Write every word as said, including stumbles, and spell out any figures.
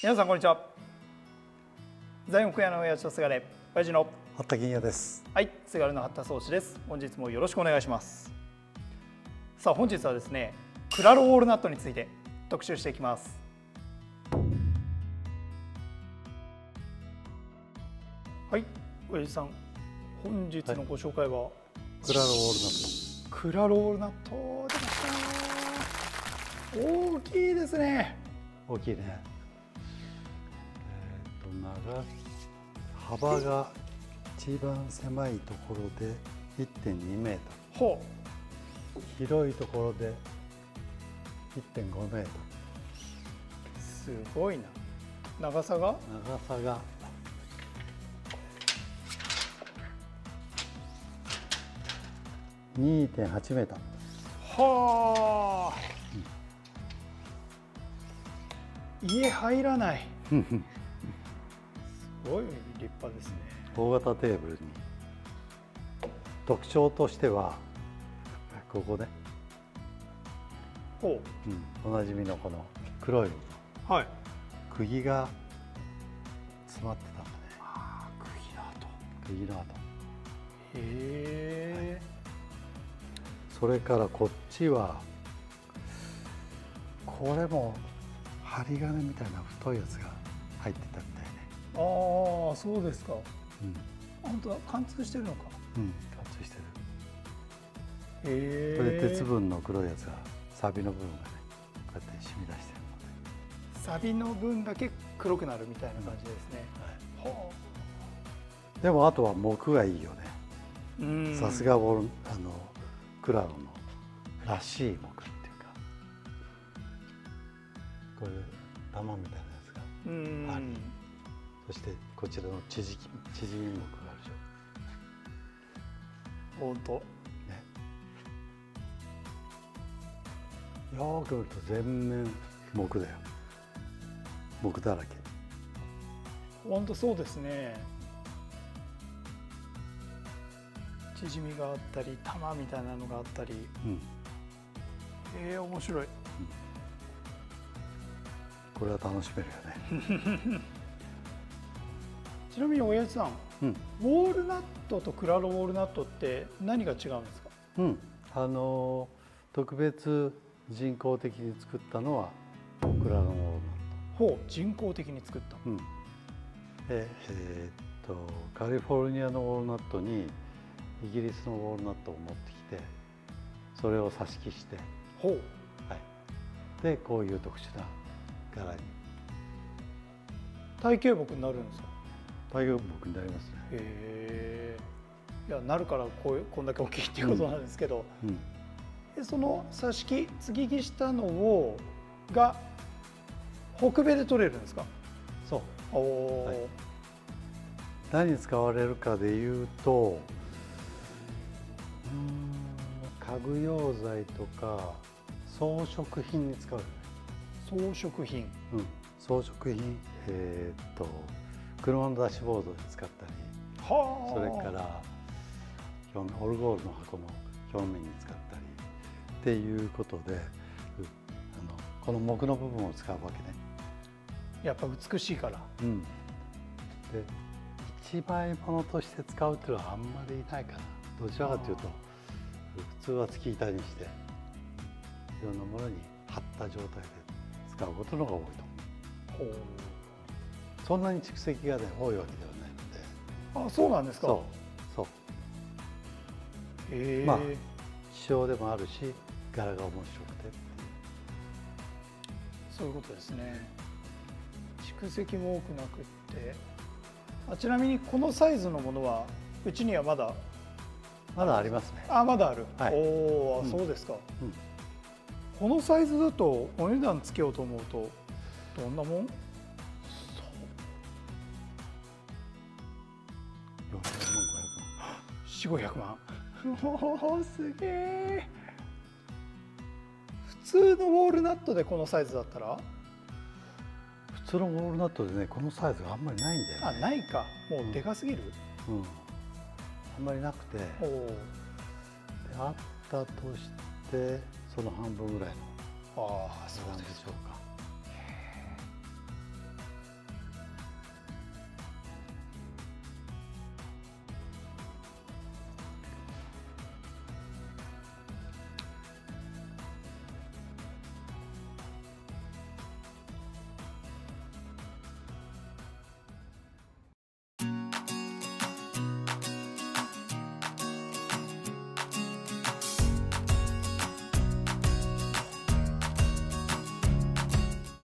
皆さんこんにちは。材木屋の親父とすがれ親父の八田金也です。 はい、すがれの八田宗司です。本日もよろしくお願いします。さあ本日はですね、クラロウォールナットについて特集していきます。はい、親父さん、本日のご紹介は、はい、 クラロウォールナット。 クラロウォールナット出ました。大きいですね。 大きいね。えっ、ー、と長幅が一番狭いところで いってんにメートル。ほう。広いところで いってんごメートル。 すごいな。長さが？ 長さがにてんはちメートル。 はあ。家入らない。すごい立派ですね。 大型テーブルに特徴としてはここね、 ほう、うん、おなじみのこの黒い部分、はい、釘が詰まってたんだね。 ああ、釘の跡。 釘の跡。へえ、はい。 それからこっちはこれも針金みたいな太いやつが入ってたみたいね。 ああ、そうですか。 うん、 本当だ、貫通してるのか。 うん、貫通してる。 へえ。 これ鉄分の黒いやつがサビの部分がね、こうやって染み出してるので。 サビの分だけ黒くなるみたいな感じですね。 うん、はい。はあ、でもあとは木がいいよね。さすがあのクラロのらしい木っていうか、こういう玉みたいなやつがあり、そしてこちらの縮み縮み木があるでしょ。 本当。 ね。よく見ると全面木だよ。木だらけ。 本当そうですね。縮みがあったり玉みたいなのがあったり、うん、ええ、面白い、うん、 これは楽しめるよね。 ちなみに親父さん、うん、ウォールナットとクラロウォールナットって何が違うんですか？ うん、あの特別人工的に作ったのはクラロウォールナット。 ほう、人工的に作った。うん、 で、えー、っとカリフォルニアのウォールナットにイギリスのウォールナットを持ってきて、それを挿し木して、ほう、はい、でこういう特殊な柄に体型木になるんですか？ 体型木になりますね。 へえ。いや、なるからこうこんだけ大きいっていうことなんですけど、うんうん、でその挿し木継ぎ木したのをが北米で取れるんですか？ そう。おお、はい、何に使われるかでいうと、家具用材とか装飾品に使う。 装飾品。 うん、装飾品、えー、っと車のダッシュボードで使ったり、はそれから表面オルゴールの箱の表面に使ったりっていうことで、あのこの木の部分を使うわけね。 やっぱ美しいから。うん。 で、一枚物として使うっていうのはあんまりいないかな。どちらかというと普通は突き板にしていろんなものに貼った状態で使うことのが多いと思う。そんなに蓄積がね多いわけではないので。 あ、そうなんですか。 そうそう。 へえ。 まあ希少でもあるし柄が面白くてっていう、 そういうことですね。蓄積も多くなくって、あ、ちなみにこのサイズのものはうちにはまだまだありますね。 あ、まだある。はい、おお、 うん、 そうですか。うん、 このサイズだとお値段つけようと思うとどんなもん？よんひゃくまん、ごひゃくまん。よん、ごひゃくまん。おお、すげえ。普通のウォールナットでこのサイズだったら？ 普通のウォールナットでね、このサイズがあんまりないんだよね。 あ、ないか。もうでかすぎる。うん。うん、 あんまりなくて、であったとしてその半分ぐらいのああ、そうでしょう